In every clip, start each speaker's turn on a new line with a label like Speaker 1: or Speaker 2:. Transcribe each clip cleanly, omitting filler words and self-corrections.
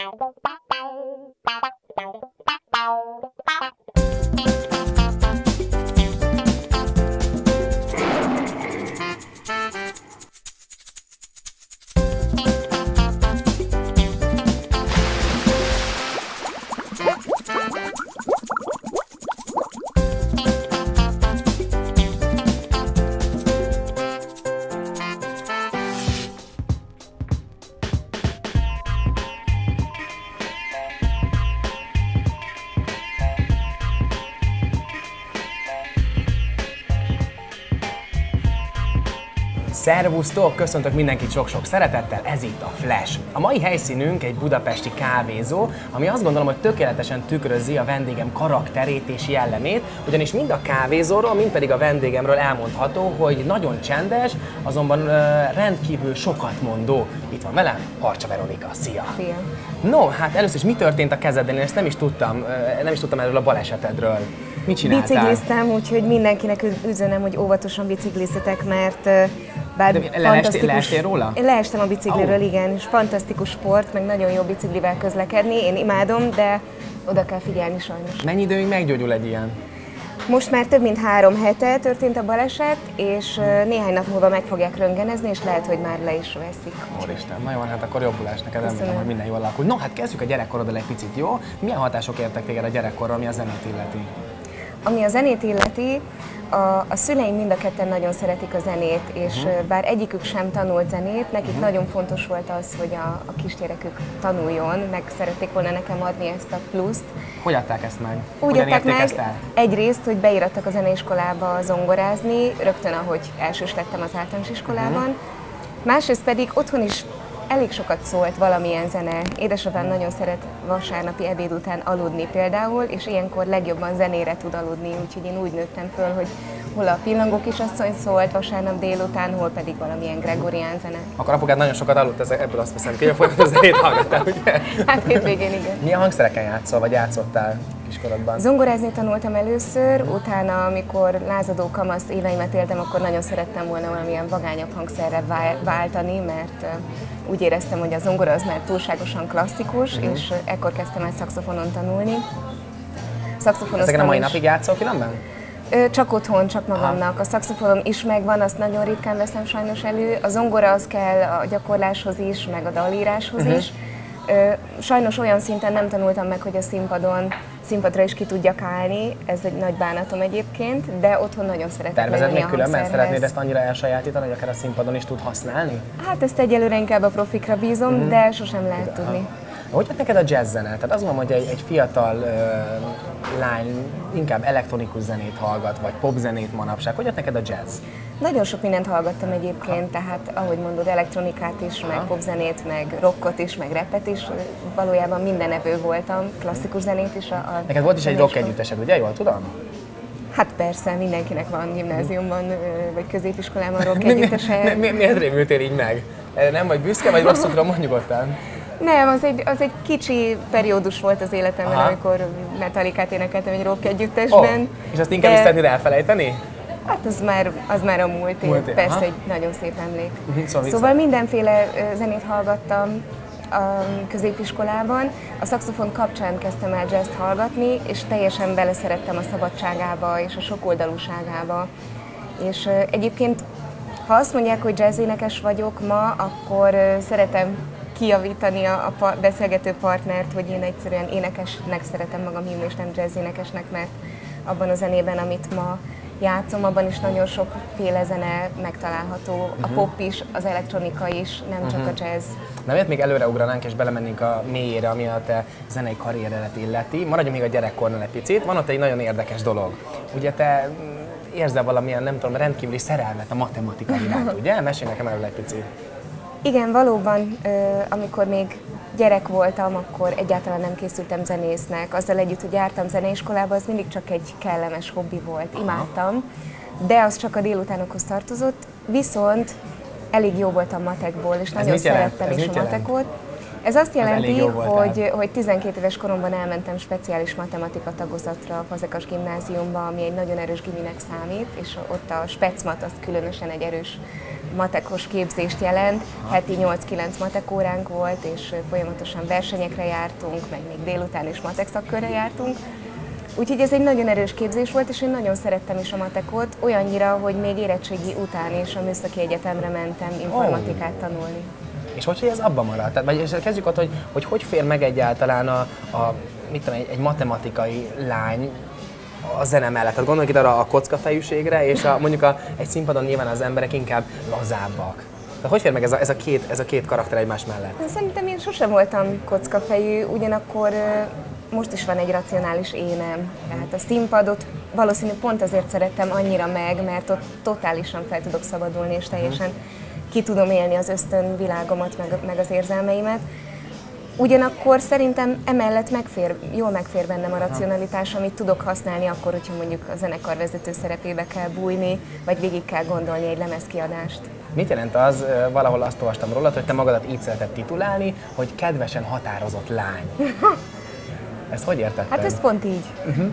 Speaker 1: Szervusztok! Köszöntök mindenkit sok-sok szeretettel, ez itt a Flash. A mai helyszínünk egy budapesti kávézó, ami azt gondolom, hogy tökéletesen tükrözi a vendégem karakterét és jellemét, ugyanis mind a kávézóról, mind pedig a vendégemről elmondható, hogy nagyon csendes, azonban rendkívül sokat mondó. Itt van velem Harcsa Veronika. Szia!
Speaker 2: Szia!
Speaker 1: No, hát először is mi történt a kezeden? Én ezt nem is tudtam erről a balesetedről. Mit csináltál?
Speaker 2: Bicikliztem, úgyhogy mindenkinek üzenem, hogy óvatosan biciklizzetek, mert bár fantasztikus...
Speaker 1: Leestél róla?
Speaker 2: Én leestem a bicikliről, igen, és fantasztikus sport, meg nagyon jó biciklivel közlekedni, én imádom, de oda kell figyelni sajnos.
Speaker 1: Mennyi időig meggyógyul egy ilyen?
Speaker 2: Most már több mint 3 hete történt a baleset, és néhány nap múlva meg fogják röntgenezni, és lehet, hogy már le is veszik.
Speaker 1: Úristen, na jó, hát akkor jobbulás neked,
Speaker 2: Köszönöm.
Speaker 1: remélem, hogy minden jól alakul. No, hát kezdjük a gyerekkoroddal egy picit, jó? Milyen hatások értek téged a gyerekkorról, ami a zenét illeti?
Speaker 2: Ami a zenét illeti, a szüleim mind a ketten nagyon szeretik a zenét, és bár egyikük sem tanult zenét, nekik nagyon fontos volt az, hogy a kisgyerekük tanuljon, meg szerették volna nekem adni ezt a pluszt.
Speaker 1: Hogy adták ezt meg?
Speaker 2: Úgy adták meg egyrészt, hogy beirattak a zeneiskolába zongorázni, rögtön ahogy elsős lettem az általános iskolában. Másrészt pedig otthon is elég sokat szólt valamilyen zene. Édesapám nagyon szeret vasárnapi ebéd után aludni például, és ilyenkor legjobban zenére tud aludni, úgyhogy én úgy nőttem föl, hogy hol a Pillangó kisasszony szólt vasárnap délután, hol pedig valamilyen gregorián zene.
Speaker 1: Akkor apukád nagyon sokat aludt, ebből azt veszem ki, hogy folyamatos zenét hallgattál, ugye?
Speaker 2: Hát hétvégén igen.
Speaker 1: Milyen hangszereken játszol, vagy játszottál kiskorodban?
Speaker 2: Zongorázni tanultam először, utána, amikor lázadó kamasz éveimet éltem, akkor nagyon szerettem volna valamilyen vagányabb hangszerre váltani, mert úgy éreztem, hogy a zongora az már túlságosan klasszikus, és ekkor kezdtem el szaxofonon tanulni.
Speaker 1: Ezeken a mai napig játszol különben?
Speaker 2: Csak otthon, csak magamnak. A szaxofonom is megvan, azt nagyon ritkán veszem sajnos elő. A zongora az kell a gyakorláshoz is, meg a dalíráshoz is. Sajnos olyan szinten nem tanultam meg, hogy a színpadra is ki tudjak állni, ez egy nagy bánatom egyébként, de otthon nagyon szeretek
Speaker 1: Tervezed még
Speaker 2: a
Speaker 1: különben?
Speaker 2: hangszerhez.
Speaker 1: Szeretnéd ezt annyira elsajátítani, hogy akár a színpadon is tud használni?
Speaker 2: Hát ezt egyelőre inkább a profikra bízom, de sosem lehet tudni.
Speaker 1: Hogy jött neked a jazz zene? Tehát azt mondom, hogy egy fiatal lány inkább elektronikus zenét hallgat, vagy popzenét manapság. Hogy jött neked a jazz?
Speaker 2: Nagyon sok mindent hallgattam egyébként, tehát ahogy mondod, elektronikát is, meg popzenét, meg rockot is, meg rappet is. Valójában mindenevő voltam, klasszikus zenét is.
Speaker 1: Neked volt is egy rock együttesed, ugye? Jól tudom?
Speaker 2: Hát persze, mindenkinek van gimnáziumban, vagy középiskolában rock együttese.
Speaker 1: Miért rémültél így meg? Nem vagy büszke, vagy rosszukra mondj nyugodtan?
Speaker 2: Nem, az egy kicsi periódus volt az életemben, amikor Metallicát énekeltem egy rock együttesben.
Speaker 1: És azt inkább is szeretnéd elfelejteni?
Speaker 2: Hát az már a múlt év. Persze egy nagyon szép emlék. Szóval mindenféle zenét hallgattam a középiskolában. A szaxofon kapcsán kezdtem el jazzt hallgatni, és teljesen beleszerettem a szabadságába és a sokoldalúságába. És egyébként, ha azt mondják, hogy jazzénekes vagyok ma, akkor szeretem kijavítani a beszélgető partnert, hogy én egyszerűen énekesnek szeretem magam hívni, és nem jazzénekesnek, mert abban a zenében, amit ma játszom, abban is nagyon sokféle zene megtalálható, a pop is, az elektronika is, nem csak a jazz.
Speaker 1: Na, miért még előreugranánk és belemennénk a mélyére, ami a te zenei karrieredet illeti. Maradjunk még a gyerekkornál egy picit. Van ott egy nagyon érdekes dolog. Ugye te érzel valamilyen, nem tudom, rendkívüli szerelmet a matematika iránt, ugye? Mesélj nekem erről egy picit.
Speaker 2: Igen, valóban, amikor még gyerek voltam, akkor egyáltalán nem készültem zenésznek. Azzal együtt, hogy jártam zeneiskolába, az mindig csak egy kellemes hobbi volt. Imádtam, de az csak a délutánokhoz tartozott. Viszont elég jó voltam matekból, és nagyon szerettem is a matekot. Ez azt jelenti, hogy 12 éves koromban elmentem speciális matematika tagozatra a Fazekas gimnáziumba, ami egy nagyon erős giminek számít, és ott a specmat az különösen egy erős matekos képzést jelent, heti 8-9 matek óránk volt, és folyamatosan versenyekre jártunk, meg még délután is matek szakkörre jártunk. Úgyhogy ez egy nagyon erős képzés volt, és én nagyon szerettem is a matekot, olyannyira, hogy még érettségi után is a Műszaki Egyetemre mentem informatikát tanulni.
Speaker 1: És hogy ez abban maradt? Tehát, vagy kezdjük ott, hogy fér meg egyáltalán mit tudom, egy matematikai lány a zene mellett. Tehát gondoljuk itt arra a kockafejűségre, és mondjuk egy színpadon nyilván az emberek inkább lazábbak. Tehát hogy fér meg ez a két karakter egymás mellett?
Speaker 2: Szerintem én sosem voltam kockafejű, ugyanakkor most is van egy racionális énem. Tehát a színpadot valószínűleg pont azért szerettem annyira mert ott totálisan fel tudok szabadulni, és teljesen ki tudom élni az ösztönvilágomat, meg az érzelmeimet. Ugyanakkor szerintem emellett jól megfér bennem a racionalitás, amit tudok használni akkor, hogyha mondjuk a zenekar vezető szerepébe kell bújni, vagy végig kell gondolni egy lemezkiadást.
Speaker 1: Mit jelent az, valahol azt olvastam rólad, hogy te magadat így szereted titulálni, hogy kedvesen határozott lány. Ezt hogy értetted?
Speaker 2: Hát ez pont így.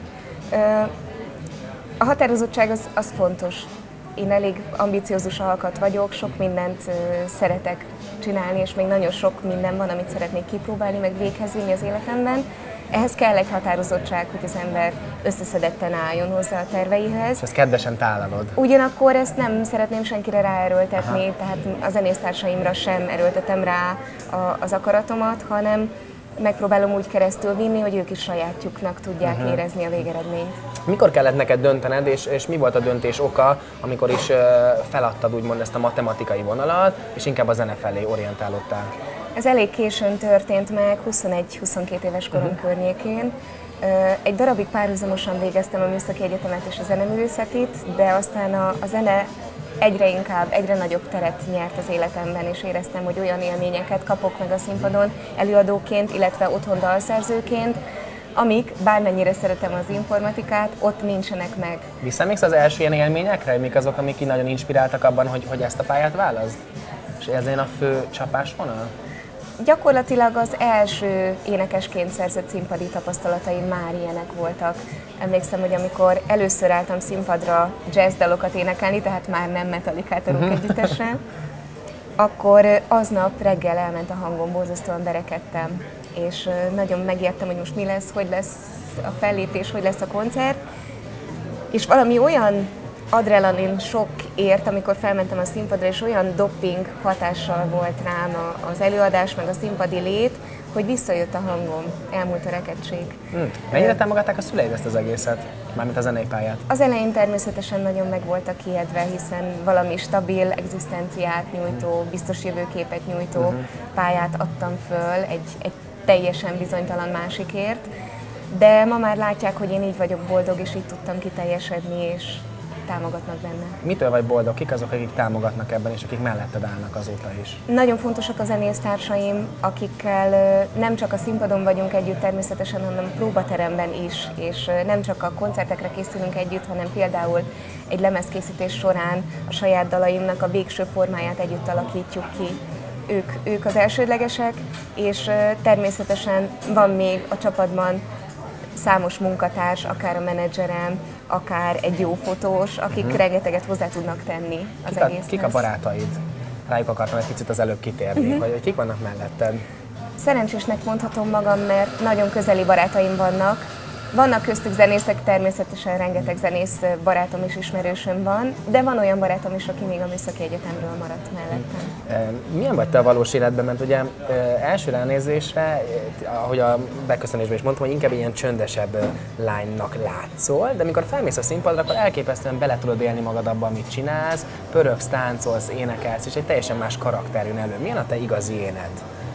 Speaker 2: A határozottság az fontos. Én elég ambiciózus alkat vagyok, sok mindent szeretek csinálni, és még nagyon sok minden van, amit szeretnék kipróbálni, meg véghez vinni az életemben. Ehhez kell egy határozottság, hogy az ember összeszedetten álljon hozzá a terveihez.
Speaker 1: És ezt kedvesen tálalod.
Speaker 2: Ugyanakkor ezt nem szeretném senkire ráerőltetni, tehát a zenésztársaimra sem erőltetem rá az akaratomat, hanem megpróbálom úgy keresztül vinni, hogy ők is sajátjuknak tudják érezni a végeredményt.
Speaker 1: Mikor kellett neked döntened, és mi volt a döntés oka, amikor is feladtad úgymond ezt a matematikai vonalat, és inkább a zene felé orientálódtál?
Speaker 2: Ez elég későn történt meg, 21-22 éves korom környékén. Egy darabig párhuzamosan végeztem a Műszaki Egyetemet és a zeneművészetit, de aztán a zene egyre nagyobb teret nyert az életemben, és éreztem, hogy olyan élményeket kapok meg a színpadon előadóként, illetve otthon dalszerzőként, amik, bármennyire szeretem az informatikát, ott nincsenek meg.
Speaker 1: Visszaemlékszel az első ilyen élményekre? Mik azok, amik nagyon inspiráltak abban, hogy ezt a pályát válaszd? És ez a fő csapásvonal?
Speaker 2: Gyakorlatilag az első énekesként szerzett színpadi tapasztalataim már ilyenek voltak. Emlékszem, hogy amikor először álltam színpadra jazzdalokat énekelni, tehát már nem Metallicát a rock együttesen, akkor aznap reggel elment a hangom, borzasztóan berekedtem, és nagyon megijedtem, hogy most mi lesz, hogy lesz a fellépés, hogy lesz a koncert, és valami olyan adrenalin sok ért, amikor felmentem a színpadra, és olyan doping hatással volt rám az előadás, meg a színpadi lét, hogy visszajött a hangom, elmúlt a rekedtség.
Speaker 1: Mennyire támogatták a szüleid ezt az egészet, mármint a zenei pályát?
Speaker 2: Az elején természetesen nagyon meg voltak kijedve, hiszen valami stabil egzisztenciát nyújtó, biztos jövőképet nyújtó pályát adtam föl egy teljesen bizonytalan másikért, de ma már látják, hogy én így vagyok boldog, és így tudtam kiteljesedni, és támogatnak benne.
Speaker 1: Mitől vagy boldog? Kik azok, akik támogatnak ebben, és akik melletted állnak azóta is?
Speaker 2: Nagyon fontosak a zenésztársaim, akikkel nem csak a színpadon vagyunk együtt természetesen, hanem a próbateremben is, és nem csak a koncertekre készülünk együtt, hanem például egy lemezkészítés során a saját dalaimnak a végső formáját együtt alakítjuk ki. Ők az elsődlegesek, és természetesen van még a csapatban számos munkatárs, akár a menedzserem, akár egy jó fotós, akik rengeteget hozzá tudnak tenni az egészhez.
Speaker 1: Kik a barátaid? Rájuk akartam egy picit az előbb kitérni, hogy kik vannak melletted?
Speaker 2: Szerencsésnek mondhatom magam, mert nagyon közeli barátaim vannak. Vannak köztük zenészek, természetesen rengeteg zenész barátom és ismerősöm van, de van olyan barátom is, aki még a Műszaki Egyetemről maradt mellettem.
Speaker 1: Milyen vagy te a valós életben? Mert ugye első ránézésre, ahogy a beköszönésben is mondtam, hogy inkább ilyen csöndesebb lánynak látszol, de amikor felmész a színpadra, akkor elképesztően bele tudod élni magad abba, amit csinálsz, pörögsz, táncolsz, énekelsz, és egy teljesen más karakter jön elő. Milyen a te igazi éned?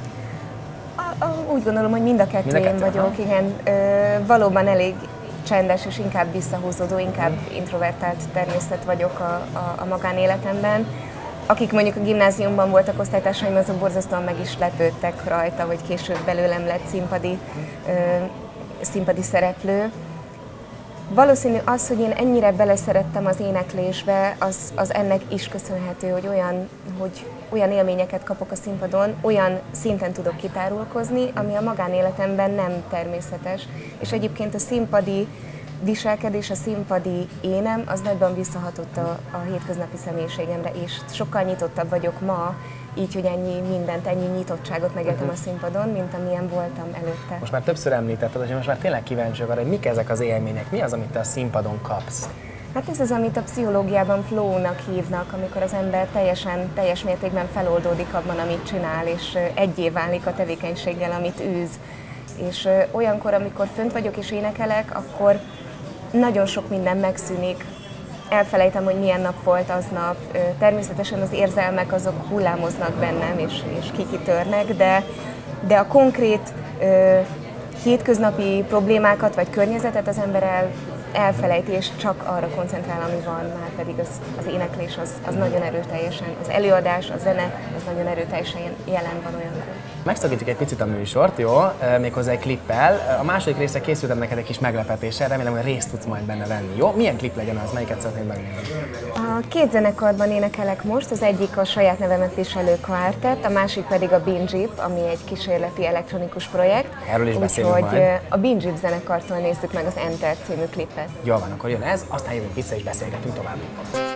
Speaker 2: Úgy gondolom, hogy mind a kettő én vagyok, igen. Valóban elég csendes és inkább visszahúzódó, inkább introvertált természet vagyok a magánéletemben. Akik mondjuk a gimnáziumban voltak osztálytársaim, azok borzasztóan meg is lepődtek rajta, hogy később belőlem lett színpadi szereplő. Valószínű az, hogy én ennyire beleszerettem az éneklésbe, az ennek is köszönhető, hogy olyan élményeket kapok a színpadon, olyan szinten tudok kitárulkozni, ami a magánéletemben nem természetes. És egyébként a színpadi viselkedés, a színpadi énem, az nagyban visszahatott a hétköznapi személyiségemre, és sokkal nyitottabb vagyok ma, így, hogy ennyi nyitottságot megéltem a színpadon, mint amilyen voltam előtte.
Speaker 1: Most már többször említetted, hogy most már tényleg kíváncsi arra, hogy mik ezek az élmények, mi az, amit te a színpadon kapsz?
Speaker 2: Hát ez az, amit a pszichológiában flow-nak hívnak, amikor az ember teljes mértékben feloldódik abban, amit csinál, és egyé válik a tevékenységgel, amit űz. És olyankor, amikor fönt vagyok és énekelek, akkor nagyon sok minden megszűnik. Elfelejtem, hogy milyen nap volt aznap. Természetesen az érzelmek azok hullámoznak bennem, és kikitörnek, de a konkrét hétköznapi problémákat vagy környezetet az ember elfelejti, és csak arra koncentrál, ami van, már pedig az éneklés az nagyon erőteljesen, az előadás, a zene, az nagyon erőteljesen jelen van olyankor.
Speaker 1: Megszakítjuk egy picit a műsort, jó? Méghozzá egy klippel. A második részre készültem neked egy kis meglepetéssel, remélem, hogy részt tudsz majd benne venni, jó? Milyen klip legyen az? Melyiket szeretnéd megnézni?
Speaker 2: A két zenekarban énekelek most, az egyik a saját nevemet viselő Quartet, a másik pedig a Binjip, ami egy kísérleti elektronikus projekt.
Speaker 1: Erről is beszélünk majd.
Speaker 2: Úgyhogy a Binjip zenekartól nézzük meg az Enter című klippet.
Speaker 1: Jól van, akkor jön ez, aztán jövünk vissza és beszélgetünk tovább.